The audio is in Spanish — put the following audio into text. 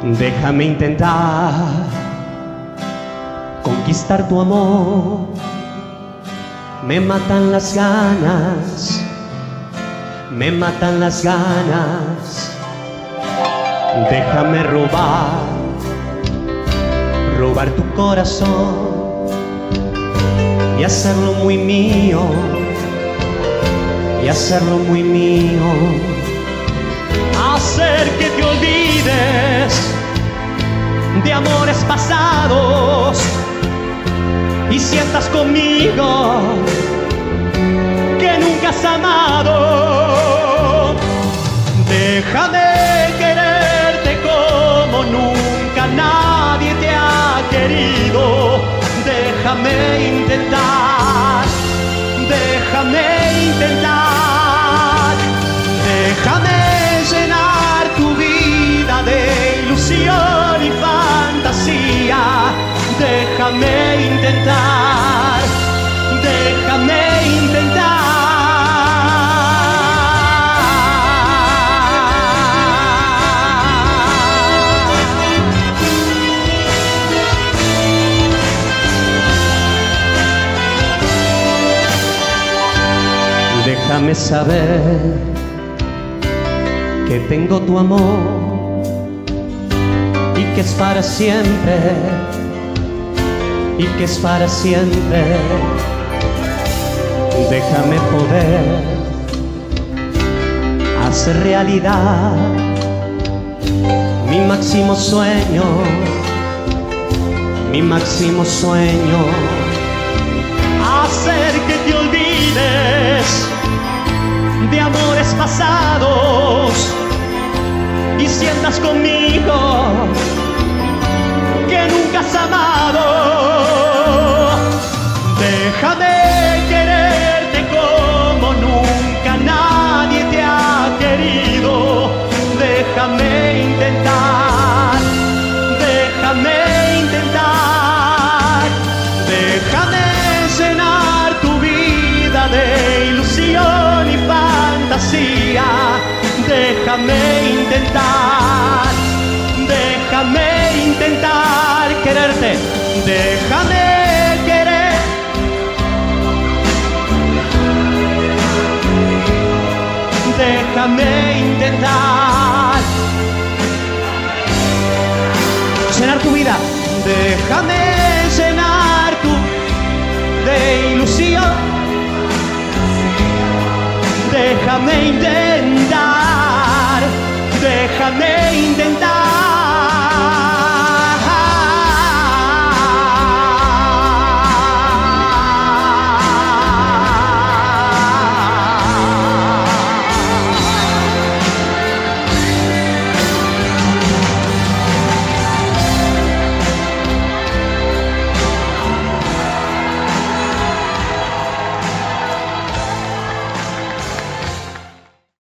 Déjame intentar conquistar tu amor. Me matan las ganas, me matan las ganas. Déjame robar tu corazón y hacerlo muy mío, y hacerlo muy mío. Hacer que te olvides de amores pasados y sientas conmigo que nunca has amado. Déjame quererte como nunca nadie te ha querido. Déjame intentar, déjame intentar. Déjame llenar tu vida de ilusión y fantasía. Déjame intentar, déjame intentar. Déjame saber que tengo tu amor y que es para siempre, y que es para siempre. Déjame poder hacer realidad mi máximo sueño, mi máximo sueño. Hacer que te olvides de amores pasados y sientas conmigo que nunca has amado. Déjame quererte como nunca nadie te ha querido. Déjame intentar, déjame intentar. Déjame llenar tu vida de ilusión y fantasía. Déjame intentar, déjame intentar quererte. Déjame querer. Déjame intentar llenar tu vida. Déjame llenar tu de ilusión. Déjame intentar, déjame intentar.